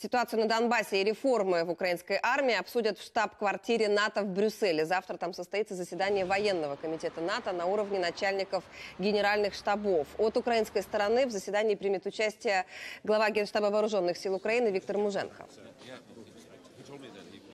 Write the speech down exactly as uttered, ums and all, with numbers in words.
Ситуацию на Донбассе и реформы в украинской армии обсудят в штаб-квартире НАТО в Брюсселе. Завтра там состоится заседание военного комитета НАТО на уровне начальников генеральных штабов. От украинской стороны в заседании примет участие глава Генштаба Вооруженных сил Украины Виктор Муженко.